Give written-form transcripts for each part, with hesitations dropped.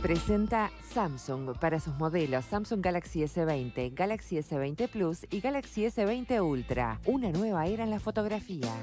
Presenta Samsung para sus modelos Samsung Galaxy S20, Galaxy S20 Plus y Galaxy S20 Ultra. Una nueva era en la fotografía.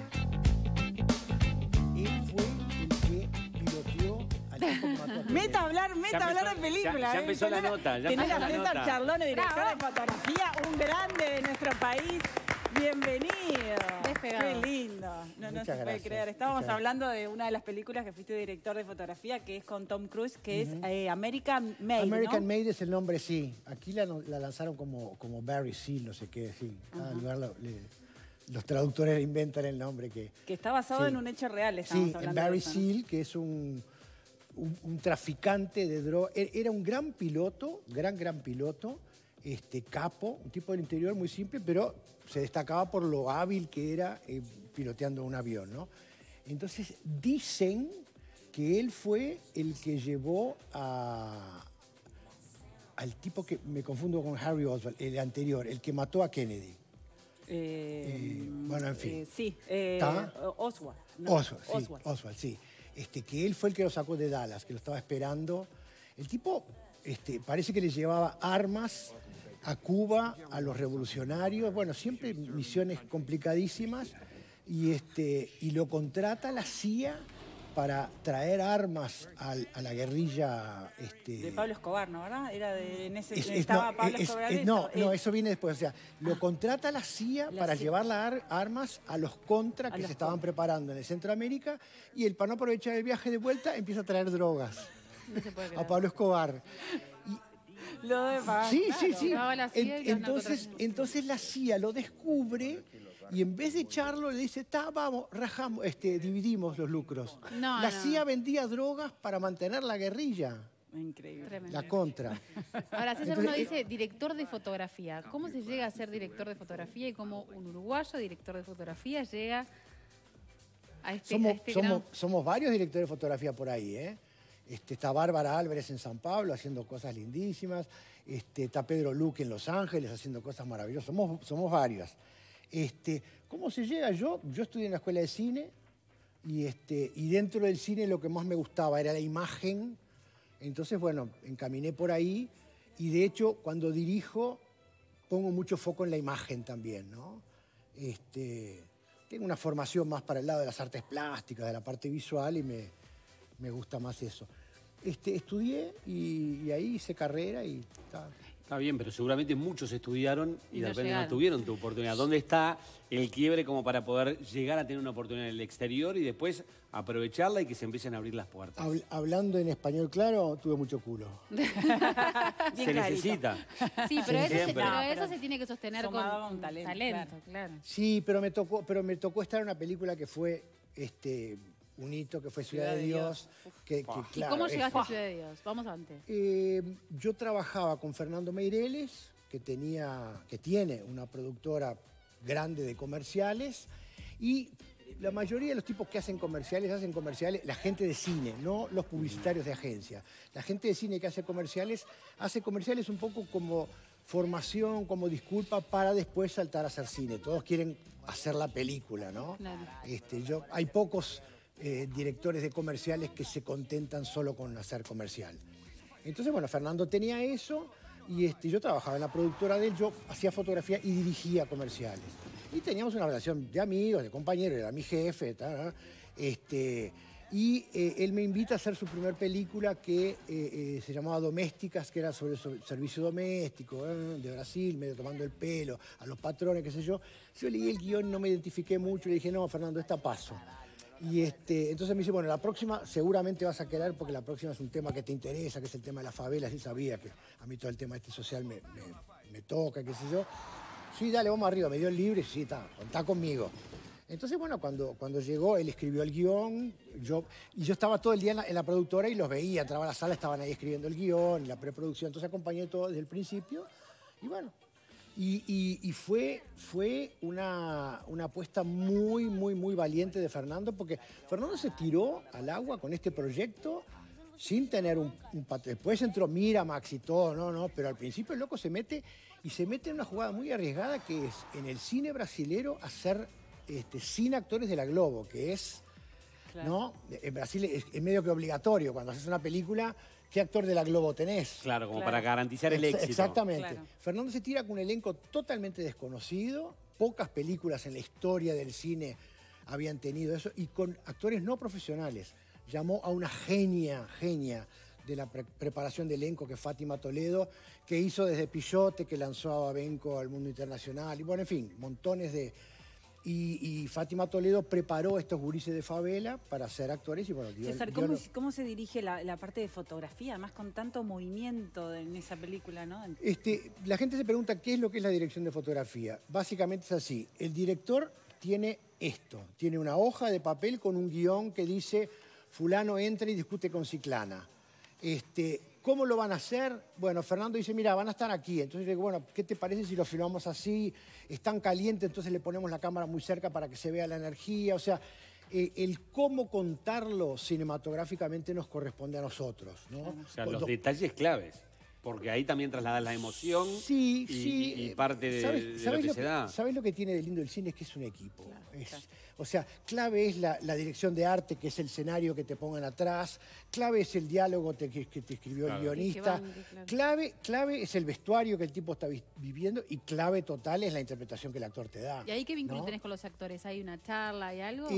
Él fue el que piloteó al tipo que mató a Kennedy. Meta a hablar de película. Ya empezó la nota. Tener a César Charlone, director de fotografía, un grande de nuestro país. Bienvenido. Despegado. Qué lindo. No se puede gracias. creer. Estábamos hablando de una de las películas que fuiste director de fotografía, que es con Tom Cruise, que es American Made, American ¿no? Made es el nombre, sí. Aquí la lanzaron como Barry Seal, no sé qué, sí. Cada lugar los traductores inventan el nombre que Que está basado sí. en un hecho real, Sí, estamos en hablando Barry de eso, ¿no? Seal, que es un traficante de droga. Era un gran piloto, gran piloto, capo, un tipo del interior muy simple, pero se destacaba por lo hábil que era piloteando un avión, ¿no? Entonces dicen que él fue el que llevó al tipo que me confundo con Harry Oswald, el anterior, el que mató a Kennedy. Bueno, en fin. Sí, ¿Está? Oswald. ¿no? Oswald, sí. Que él fue el que lo sacó de Dallas, que lo estaba esperando. El tipo parece que le llevaba armas a Cuba, a los revolucionarios, bueno, siempre misiones complicadísimas, y lo contrata la CIA para traer armas a la guerrilla. De Pablo Escobar, ¿no? ¿Verdad? Era estaba Pablo Escobar. No, eso viene después. O sea, lo contrata la CIA para llevar las armas a los contras que se estaban preparando en el Centroamérica, y él, para no aprovechar el viaje de vuelta, empieza a traer drogas No se puede creer. a Pablo Escobar. Lo de Sí. Llevaba la CIA y los Entonces la CIA lo descubre y en vez de echarlo le dice, vamos, rajamos, dividimos los lucros. La CIA vendía drogas para mantener la guerrilla, Increíble. Tremendo. la contra. Ahora, César, Entonces, uno dice director de fotografía. ¿Cómo se llega a ser director de fotografía y cómo un uruguayo director de fotografía llega a Somos varios directores de fotografía por ahí, ¿eh? Está Bárbara Álvarez en San Pablo haciendo cosas lindísimas. Está Pedro Luque en Los Ángeles haciendo cosas maravillosas. Somos varios. ¿Cómo se llega? Yo estudié en la escuela de cine y dentro del cine lo que más me gustaba era la imagen. Entonces, bueno, encaminé por ahí y de hecho cuando dirijo pongo mucho foco en la imagen también, ¿no? Tengo una formación más para el lado de las artes plásticas, de la parte visual y me gusta más eso. Estudié y ahí hice carrera y... Está bien, pero seguramente muchos estudiaron y de repente no llegaron. tuvieron tu oportunidad. ¿Dónde está el quiebre como para poder llegar a tener una oportunidad en el exterior y después aprovecharla y que se empiecen a abrir las puertas? Hablando en español claro, tuve mucho culo. Se necesita. Sí, pero Siempre. eso se tiene que sostener con sumado con talento, claro. Sí, pero me tocó estar en una película que fue un hito, que fue Ciudad de Dios. Que, ¿Y claro, cómo llegaste a Ciudad de Dios? Vamos antes. Yo trabajaba con Fernando Meireles, que tiene una productora grande de comerciales, y la mayoría de los tipos que hacen comerciales, la gente de cine, no los publicitarios de agencia. La gente de cine que hace comerciales un poco como formación, como disculpa para después saltar a hacer cine. Todos quieren hacer la película, ¿no? Claro. Hay pocos directores de comerciales que se contentan solo con hacer comercial. Entonces, bueno, Fernando tenía eso y yo trabajaba en la productora de él, yo hacía fotografía y dirigía comerciales. Y teníamos una relación de amigos, de compañeros, era mi jefe, él me invita a hacer su primer película que se llamaba Domésticas, que era sobre servicio doméstico, de Brasil, medio tomando el pelo, a los patrones, qué sé yo. Yo leí el guión, no me identifiqué mucho, y le dije, no, Fernando, esta paso. Y entonces me dice, bueno, la próxima seguramente vas a querer porque la próxima es un tema que te interesa, que es el tema de las favelas. Y sabía que a mí todo el tema social me toca, qué sé yo. Sí, dale, vamos arriba, me dio el libre, sí, contá conmigo. Entonces, bueno, cuando llegó, él escribió el guión, yo estaba todo el día en la productora y los veía, entraba a la sala, estaban ahí escribiendo el guión, la preproducción, entonces acompañé todo desde el principio. Y bueno, y fue una apuesta muy valiente de Fernando, porque Fernando se tiró al agua con este proyecto sin tener un patrón. Después entró Miramax y todo, no, pero al principio el loco se mete en una jugada muy arriesgada, que es en el cine brasilero hacer sin actores de la Globo, que es Claro. ¿no? En Brasil es medio que obligatorio. Cuando haces una película, ¿qué actor de la Globo tenés? Claro, como Claro. para garantizar el éxito. Exactamente. Claro. Fernando se tira con un elenco totalmente desconocido. Pocas películas en la historia del cine habían tenido eso. Y con actores no profesionales. Llamó a una genia de la preparación de elenco, que es Fátima Toledo, que hizo desde Pillote, que lanzó a Benco al mundo internacional. Y bueno, en fin, montones de... Y Fátima Toledo preparó estos gurises de favela para ser actores. Y bueno, César, ¿cómo se dirige la parte de fotografía? Además, con tanto movimiento en esa película, ¿no? La gente se pregunta qué es lo que es la dirección de fotografía. Básicamente es así. El director tiene esto. Tiene una hoja de papel con un guión que dice fulano entra y discute con ciclana. ¿Cómo lo van a hacer? Bueno, Fernando dice, mira, van a estar aquí. Entonces yo digo, bueno, ¿qué te parece si lo filmamos así? Están calientes, entonces le ponemos la cámara muy cerca para que se vea la energía. O sea, el cómo contarlo cinematográficamente nos corresponde a nosotros, ¿no? O sea, los detalles claves. Porque ahí también trasladas la emoción y parte de lo que se da. ¿Sabes lo que tiene de lindo el cine? Es que es un equipo. Claro. O sea, clave es la dirección de arte, que es el escenario que te pongan atrás. Clave es el diálogo que te escribió el guionista. Clave es el vestuario que el tipo está viviendo. Y clave total es la interpretación que el actor te da. ¿Y ahí qué vínculo ¿no? tenés con los actores? ¿Hay una charla, hay algo?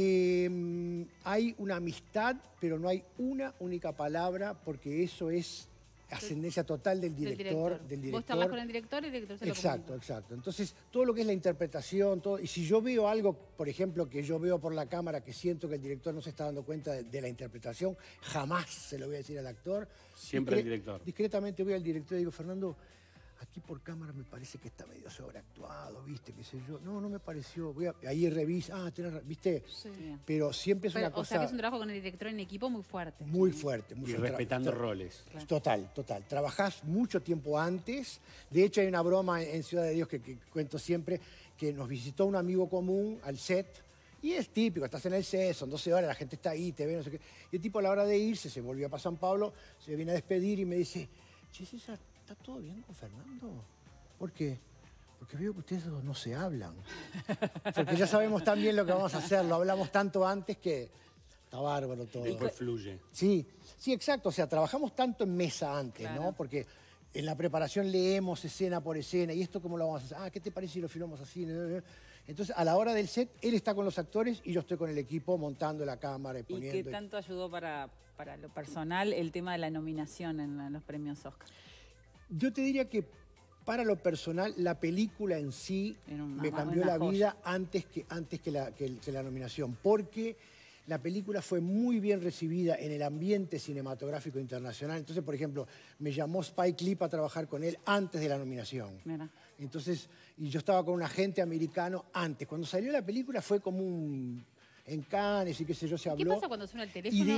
Hay una amistad, pero no hay una única palabra, porque eso es ascendencia total del director. Vos charlas con el director y el director se lo comunica. Exacto. Entonces, todo lo que es la interpretación, y si yo veo algo, por ejemplo, que yo veo por la cámara que siento que el director no se está dando cuenta de la interpretación, jamás se lo voy a decir al actor. Siempre el director. Discretamente voy al director y digo, Fernando, aquí por cámara me parece que está medio sobreactuado, ¿viste? ¿Qué sé yo? No me pareció. Ahí revisa, ¿viste? Sí. Pero siempre es una O cosa... sea, que es un trabajo con el director en equipo muy fuerte. Muy fuerte. Y respetando roles. Total. Trabajás mucho tiempo antes. De hecho, hay una broma en Ciudad de Dios que cuento siempre, que nos visitó un amigo común al set. Y es típico, estás en el set, son 12 horas, la gente está ahí, te ve, no sé qué. Y el tipo a la hora de irse, se volvió para San Pablo, se viene a despedir y me dice, che, César, ¿está todo bien con Fernando? ¿Por qué? Porque veo que ustedes dos no se hablan. Porque ya sabemos tan bien lo que vamos a hacer, lo hablamos tanto antes que está bárbaro todo. Después fluye. Sí, exacto. O sea, trabajamos tanto en mesa antes, Claro. ¿no? Porque en la preparación leemos escena por escena. ¿Y esto cómo lo vamos a hacer? ¿Qué te parece si lo filmamos así? Entonces, a la hora del set, él está con los actores y yo estoy con el equipo montando la cámara y ¿Y poniendo. qué tanto ayudó para lo personal el tema de la nominación en los premios Oscar? Yo te diría que para lo personal, la película en sí Era me cambió una la joya. vida antes que la nominación, porque la película fue muy bien recibida en el ambiente cinematográfico internacional. Entonces, por ejemplo, me llamó Spike Lee para trabajar con él antes de la nominación. Mira. Entonces, y yo estaba con un agente americano antes. Cuando salió la película fue como en Cannes y qué sé yo, se ¿Qué habló. pasa cuando suena el Y teléfono?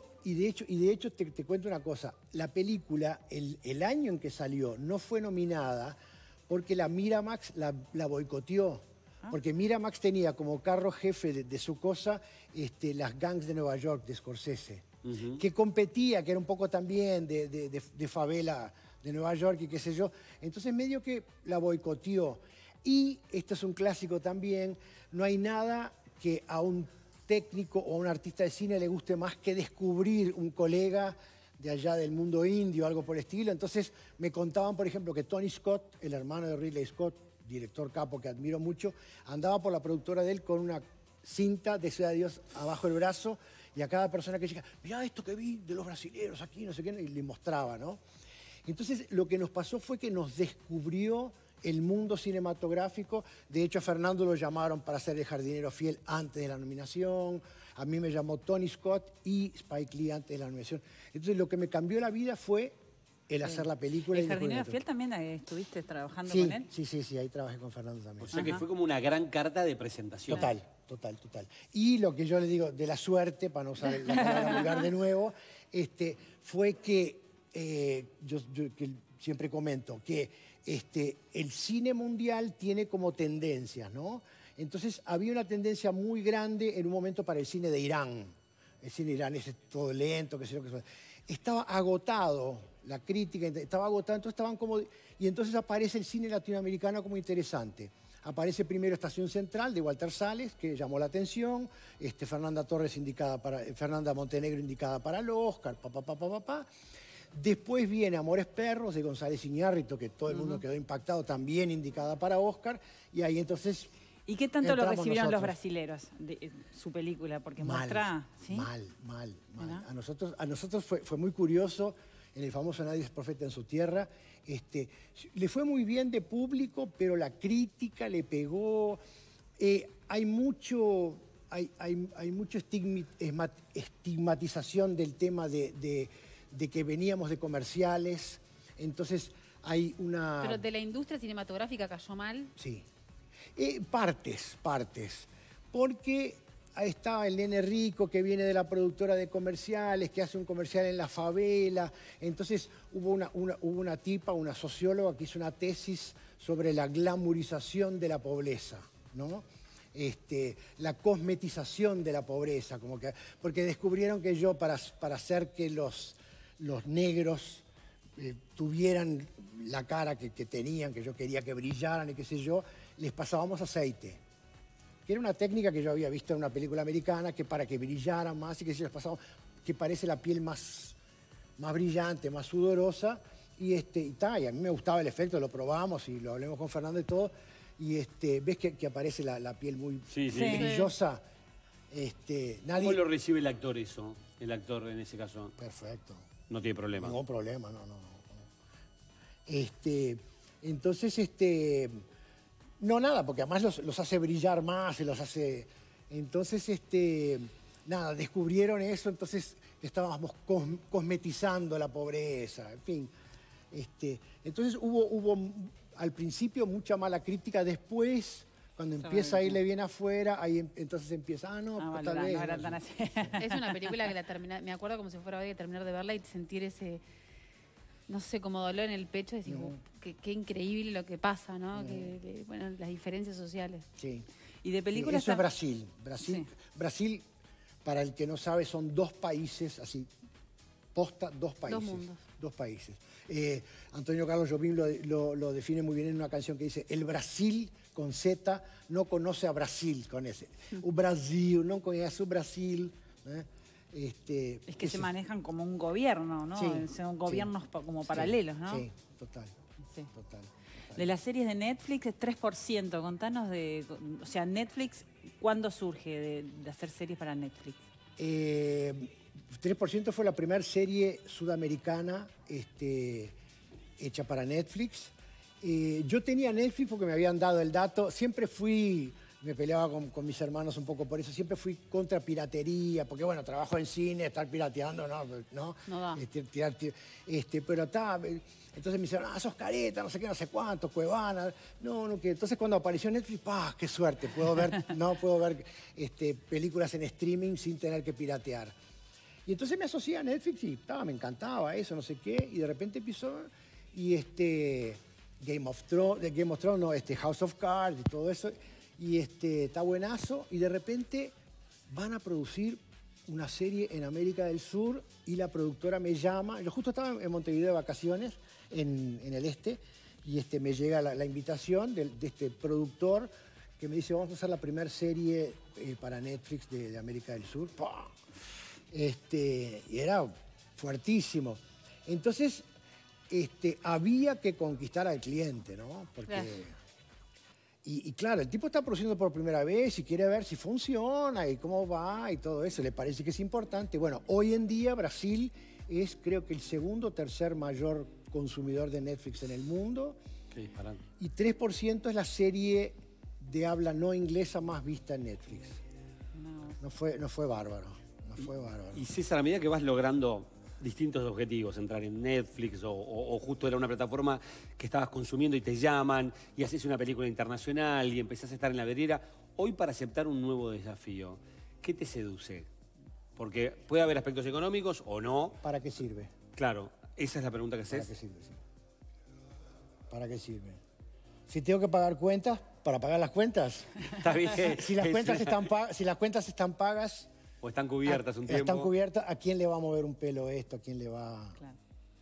de hecho te cuento una cosa. La película, el año en que salió, no fue nominada porque la Miramax la boicoteó. Porque Miramax tenía como carro jefe de su cosa las gangs de Nueva York, de Scorsese, que competía, que era un poco también de favela de Nueva York y qué sé yo. Entonces medio que la boicoteó. Y esto es un clásico también, no hay nada que a un técnico o a un artista de cine le guste más que descubrir un colega de allá del mundo indio o algo por el estilo. Entonces me contaban, por ejemplo, que Tony Scott, el hermano de Ridley Scott, director capo que admiro mucho, andaba por la productora de él con una cinta de Ciudad de Dios abajo del brazo y a cada persona que llega, mirá esto que vi de los brasileños aquí, no sé qué, y le mostraba, ¿no? Entonces lo que nos pasó fue que nos descubrió el mundo cinematográfico. De hecho, a Fernando lo llamaron para ser el jardinero fiel antes de la nominación. A mí me llamó Tony Scott y Spike Lee antes de la nominación. Entonces, lo que me cambió la vida fue el hacer la película. ¿El jardinero fiel también estuviste trabajando sí, con él? Sí, ahí trabajé con Fernando también. O sea que fue como una gran carta de presentación. Total. Y lo que yo le digo de la suerte, para no usar la palabra vulgar de nuevo, fue que yo que siempre comento que el cine mundial tiene como tendencias, ¿no? Entonces había una tendencia muy grande en un momento para el cine de Irán. El cine de Irán es todo lento, qué sé yo, qué sé yo. Estaba agotado, la crítica estaba agotada, entonces estaban como... Y entonces aparece el cine latinoamericano como interesante. Aparece primero Estación Central de Walter Sales, que llamó la atención, Fernanda Montenegro indicada para el Oscar, Después viene Amores Perros de González Iñárritu, que todo el mundo quedó impactado, también indicada para Oscar, y ahí entonces... ¿Y qué tanto lo recibieron los nosotros. brasileros de su película? Porque Mal, muestra... ¿sí? mal. A nosotros fue muy curioso, en el famoso Nadie es profeta en su tierra. Le fue muy bien de público, pero la crítica le pegó. Hay mucho estigmatización del tema de que veníamos de comerciales. Entonces hay una... Pero de la industria cinematográfica cayó mal. Sí. Partes. Porque ahí está el nene rico que viene de la productora de comerciales, que hace un comercial en la favela. Entonces hubo una tipa, una socióloga, que hizo una tesis sobre la glamorización de la pobreza, ¿no? La cosmetización de la pobreza, porque descubrieron que yo, para hacer que los negros tuvieran la cara que tenían, que yo quería que brillaran y qué sé yo, les pasábamos aceite. Que era una técnica que yo había visto en una película americana, que para que brillaran más y que se les pasábamos, que parece la piel más brillante, más sudorosa, y a mí me gustaba el efecto, lo probamos y lo hablamos con Fernando y todo, y ves que aparece la piel muy brillosa. ¿Cómo lo recibe el actor eso? El actor en ese caso. Perfecto. No tiene problema. Ningún problema, no. Entonces, no, nada, porque además los hace brillar más, se los hace... Entonces, nada, descubrieron eso, entonces estábamos cosmetizando la pobreza, en fin. Entonces hubo al principio mucha mala crítica, después, cuando empieza a irle bien afuera, ahí entonces empieza, tal vez... No era tan así. Es una película que me acuerdo como si fuera hoy de terminar de verla y sentir ese... no sé, como dolor en el pecho, decir, qué increíble lo que pasa, ¿no? Bueno, las diferencias sociales. Sí. Y de películas... Eso es Brasil. Brasil, para el que no sabe, son 2 países, así, posta, 2 países. 2 mundos. 2 países. Antonio Carlos Jobim lo define muy bien en una canción que dice: el Brasil, con Z, no conoce a Brasil, con S. O Brasil, no conoce a Brasil. Es que se manejan como un gobierno, ¿no? Sí, Son gobiernos como paralelos, ¿no? Sí, total. De las series de Netflix, es 3%. Contanos o sea, Netflix, ¿cuándo surge de hacer series para Netflix? 3% fue la primera serie sudamericana hecha para Netflix. Yo tenía Netflix porque me habían dado el dato. Siempre me peleaba con mis hermanos un poco por eso, siempre fui contra piratería, porque bueno, trabajo en cine, estar pirateando, no da. Pero está, entonces me dijeron, sos careta, no sé qué, no sé cuánto, Cuevana, que entonces cuando apareció Netflix, qué suerte, puedo ver películas en streaming sin tener que piratear. Y entonces me asocié a Netflix y me encantaba eso, no sé qué, y de repente empezó, y Game of Thrones, no, House of Cards y todo eso, y está buenazo, y de repente van a producir una serie en América del Sur y la productora me llama. Yo justo estaba en Montevideo de vacaciones, en el y me llega la invitación de este productor que me dice: vamos a hacer la primera serie para Netflix de América del Sur. Y era fuertísimo. Entonces, había que conquistar al cliente, ¿no? Porque... Y claro, el tipo está produciendo por primera vez y quiere ver si funciona y cómo va y todo eso. Le parece que es importante. Bueno, hoy en día Brasil es, creo que, el segundo o tercer mayor consumidor de Netflix en el mundo. Y 3% es la serie de habla no inglesa más vista en Netflix. No fue bárbaro. Y César, a medida que vas logrando distintos objetivos, entrar en Netflix o justo era una plataforma que estabas consumiendo y te llaman y haces una película internacional y empezás a estar en la vereda, hoy para aceptar un nuevo desafío, ¿qué te seduce? Porque puede haber aspectos económicos o no. ¿Para qué sirve? Claro, esa es la pregunta que haces. ¿Para qué sirve? Sí. ¿Para qué sirve? Si tengo que pagar cuentas, ¿para pagar las cuentas? Está bien. Si las cuentas están pagas... O están cubiertas un tiempo. Están cubiertas, ¿a quién le va a mover un pelo esto? ¿A quién le va...? Claro.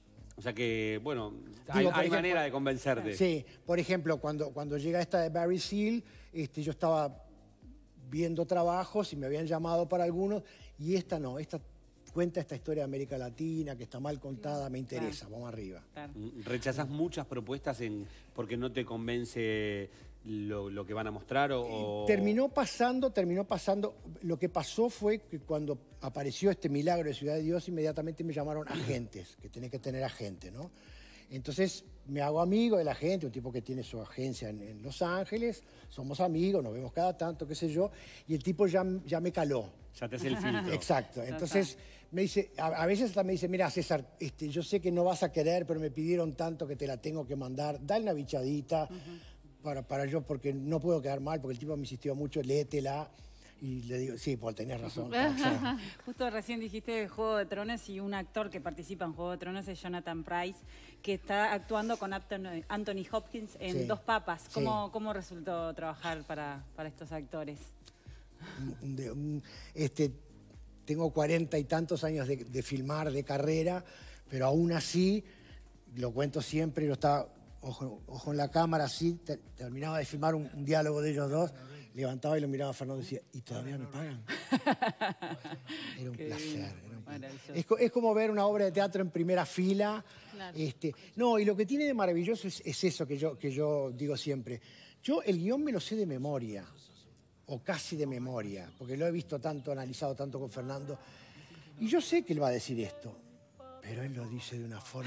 O sea que, bueno, Digo, por hay ejemplo, manera de convencerte. Sí, por ejemplo, cuando llega esta de Barry Seal, yo estaba viendo trabajos y me habían llamado para algunos, y esta no, esta cuenta esta historia de América Latina, que está mal contada, me interesa, vamos arriba. Claro. ¿Rechazás muchas propuestas porque no te convence lo que van a mostrar? Terminó pasando, lo que pasó fue que cuando apareció este milagro de Ciudad de Dios, inmediatamente me llamaron agentes, que tenés que tener agente, ¿no? Entonces me hago amigo de la gente, un tipo que tiene su agencia en Los Ángeles, somos amigos, nos vemos cada tanto, qué sé yo, y el tipo ya me caló. Ya te hace el filtro. Exacto. Entonces me dice, a veces hasta me dice, mira, César, yo sé que no vas a querer, pero me pidieron tanto que te la tengo que mandar, dale una bichadita para yo, porque no puedo quedar mal, porque el tipo me insistió mucho, léetela. Y le digo, sí, Paul, tenías razón. Justo recién dijiste Juego de Tronos y un actor que participa en Juego de Tronos es Jonathan Pryce, que está actuando con Anthony Hopkins en Dos Papas. ¿Cómo resultó trabajar para estos actores? Tengo 40 y tantos años de filmar, de carrera, pero aún así, lo cuento siempre, yo estaba ojo en la cámara, así, terminaba de filmar un diálogo de ellos dos, levantaba y lo miraba a Fernando y decía, ¿y todavía me pagan? Era un placer. Es como ver una obra de teatro en primera fila. Claro. No, y lo que tiene de maravilloso es eso que yo digo siempre. Yo el guión me lo sé de memoria, o casi de memoria, porque lo he visto tanto, analizado tanto con Fernando, y yo sé que él va a decir esto. Pero él lo dice de una forma,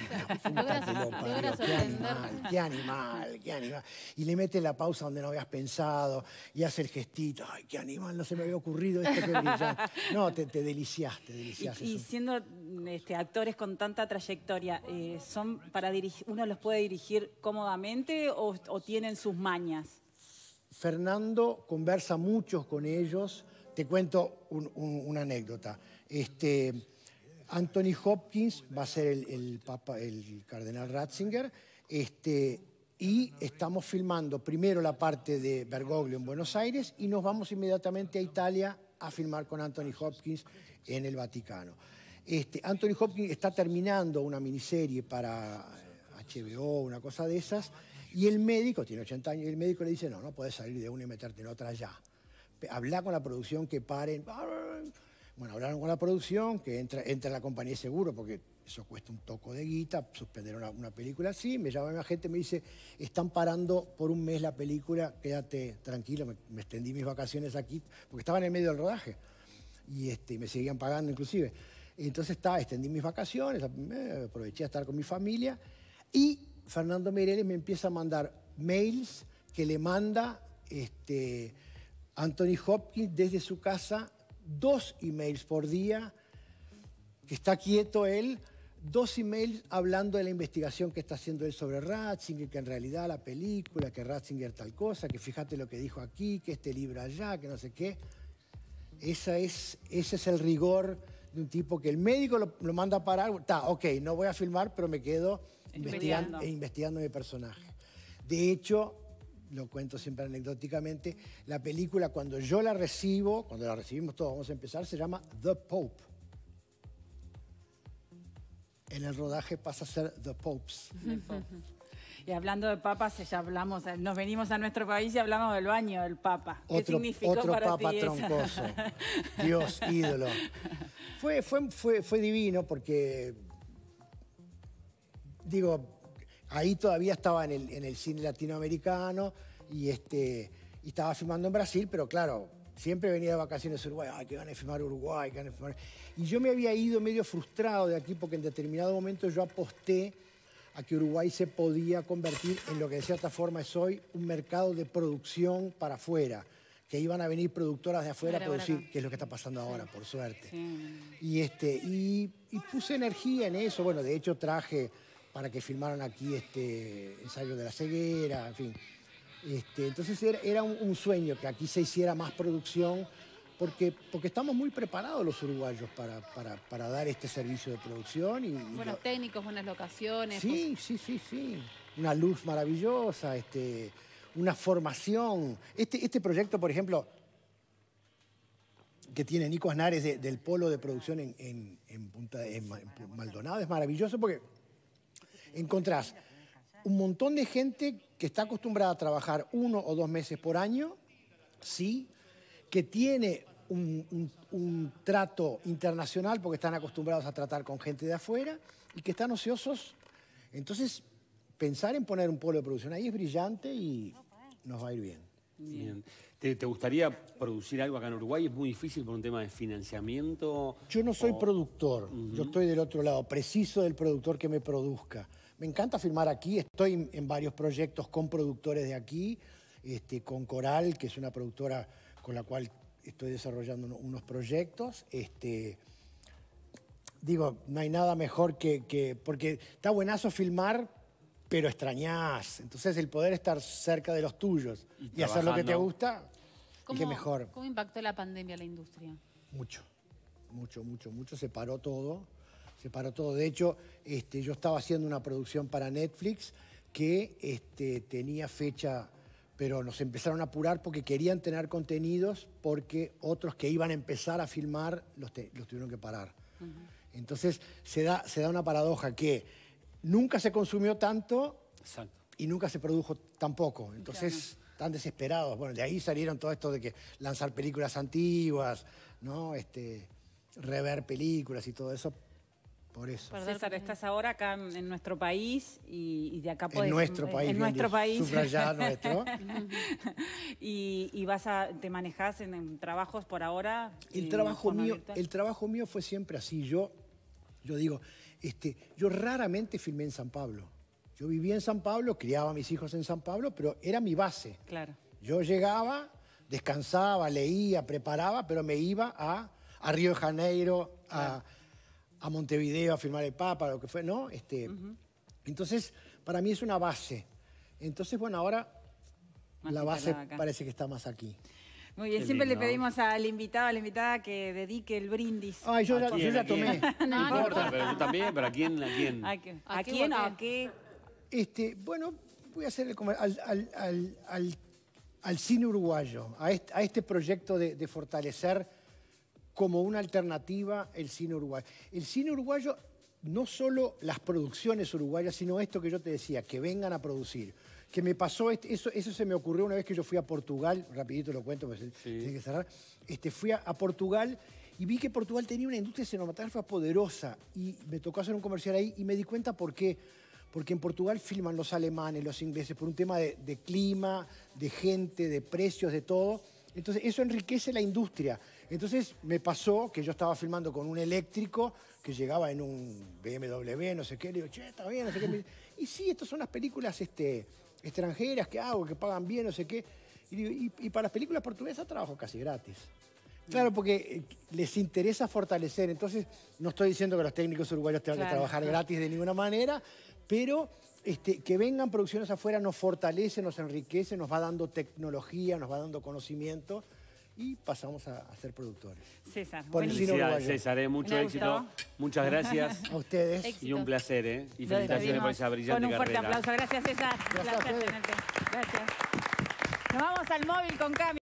qué animal. Y le mete la pausa donde no habías pensado y hace el gestito. Ay, qué animal, no se me había ocurrido esto, qué brillante. No, te deliciás. Y siendo actores con tanta trayectoria, ¿son para dirigir, uno los puede dirigir cómodamente o tienen sus mañas? Fernando conversa mucho con ellos. Te cuento una anécdota. Anthony Hopkins va a ser el cardenal Ratzinger, y estamos filmando primero la parte de Bergoglio en Buenos Aires y nos vamos inmediatamente a Italia a filmar con Anthony Hopkins en el Vaticano. Anthony Hopkins está terminando una miniserie para HBO, una cosa de esas, y el médico, tiene 80 años, y el médico le dice, no puedes salir de una y meterte en otra ya. Habla con la producción que paren. Bueno, hablaron con la producción, que entra la compañía de seguro, porque eso cuesta un toco de guita, suspender una película así. Me llama mi agente y me dice, están parando por un mes la película, quédate tranquilo. Me extendí mis vacaciones aquí, porque estaba en el medio del rodaje. Y me seguían pagando inclusive. Entonces extendí mis vacaciones, aproveché a estar con mi familia. Y Fernando Meirelles me empieza a mandar mails que le manda Anthony Hopkins desde su casa, 2 emails por día, que está quieto él, 2 emails hablando de la investigación que está haciendo él sobre Ratzinger, que en realidad la película, que Ratzinger tal cosa, que fíjate lo que dijo aquí, que este libro allá, que no sé qué. Ese es el rigor de un tipo que el médico lo manda a parar. Ok, no voy a filmar, pero me quedo investigando mi personaje. De hecho, lo cuento siempre anecdóticamente, la película cuando yo la recibo, cuando la recibimos todos, vamos a empezar, se llama The Pope. En el rodaje pasa a ser The Popes. Y hablando de papas, ya hablamos, nos venimos a nuestro país y hablamos del baño del papa. ¿Qué significó otro para papa ti troncoso. Dios, ídolo. Fue divino porque, digo, ahí todavía estaba en el cine latinoamericano y estaba filmando en Brasil, pero claro, siempre venía de vacaciones a Uruguay. Ay, que van a filmar Uruguay, que van a filmar. Y yo me había ido medio frustrado de aquí porque en determinado momento yo aposté a que Uruguay se podía convertir en lo que de cierta forma es hoy un mercado de producción para afuera, que iban a venir productoras de afuera a producir, que es lo que está pasando ahora, por suerte. Sí. Y puse energía en eso. Bueno, de hecho traje para que filmaran aquí ensayo de la ceguera, en fin. Entonces era un sueño que aquí se hiciera más producción, porque estamos muy preparados los uruguayos para dar este servicio de producción. Buenos técnicos, buenas locaciones. Sí. Una luz maravillosa, una formación. Este proyecto, por ejemplo, que tiene Nico Aznares del polo de producción en Maldonado, es maravilloso porque encontrás un montón de gente que está acostumbrada a trabajar 1 o 2 meses por año, sí, que tiene un trato internacional porque están acostumbrados a tratar con gente de afuera y que están ociosos. Entonces, pensar en poner un polo de producción ahí es brillante y nos va a ir bien. Bien. ¿Te gustaría producir algo acá en Uruguay? ¿Es muy difícil por un tema de financiamiento? Yo no soy productor, yo estoy del otro lado, preciso del productor que me produzca. Me encanta filmar aquí, estoy en varios proyectos con productores de aquí, con Coral, que es una productora con la cual estoy desarrollando unos proyectos. Digo, no hay nada mejor porque está buenazo filmar, pero extrañás. Entonces el poder estar cerca de los tuyos y hacer lo que te gusta, qué mejor. ¿Cómo impactó la pandemia a la industria? Mucho. Se paró todo. De hecho, yo estaba haciendo una producción para Netflix que tenía fecha, pero nos empezaron a apurar porque querían tener contenidos porque otros que iban a empezar a filmar los tuvieron que parar. Entonces se da una paradoja que nunca se consumió tanto. Exacto. Y nunca se produjo tampoco. Entonces, están desesperados. Bueno, de ahí salieron todo esto de que lanzar películas antiguas, ¿no? Rever películas y todo eso. Por eso. César, estás ahora acá en nuestro país y de acá podés... En nuestro país. En nuestro país. Subrayar nuestro. y te manejás en trabajos por ahora. El trabajo mío fue siempre así. Yo digo, yo raramente filmé en San Pablo. Yo vivía en San Pablo, criaba a mis hijos en San Pablo, pero era mi base. Claro. Yo llegaba, descansaba, leía, preparaba, pero me iba a Río de Janeiro, claro, a Montevideo a filmar el Papa, lo que fue, ¿no? Entonces, para mí es una base. Entonces, bueno, ahora más la base parece que está más aquí. Muy bien, siempre le pedimos al invitado, a la invitada que dedique el brindis. Ay, yo ya tomé. No importa, pero tú también, pero ¿a quién? ¿A quién o a qué? Bueno, voy a hacer al cine uruguayo, a este proyecto de fortalecer como una alternativa el cine uruguayo. El cine uruguayo, no solo las producciones uruguayas, sino esto que yo te decía, que vengan a producir. Que me pasó, eso se me ocurrió una vez que yo fui a Portugal, rapidito lo cuento, porque tiene que cerrar. Fui a Portugal y vi que Portugal tenía una industria cinematográfica poderosa y me tocó hacer un comercial ahí y me di cuenta por qué. Porque en Portugal filman los alemanes, los ingleses, por un tema de clima, de gente, de precios, de todo. Entonces, eso enriquece la industria. Entonces, me pasó que yo estaba filmando con un eléctrico que llegaba en un BMW, no sé qué. Le digo, che, está bien, no sé qué. Y sí, estas son las películas extranjeras que hago, que pagan bien, no sé qué. Y digo, y para las películas portuguesas trabajo casi gratis. Claro, porque les interesa fortalecer. Entonces, no estoy diciendo que los técnicos uruguayos tengan que trabajar gratis de ninguna manera, pero que vengan producciones afuera nos fortalece, nos enriquece, nos va dando tecnología, nos va dando conocimiento y pasamos a ser productores. César, felicidades, César, mucho éxito. Muchas gracias. A ustedes. Éxito. Y un placer, y felicitaciones por esa brillante carrera. Con un fuerte aplauso. Gracias, César. Gracias. Gracias. Nos vamos al móvil con Cami.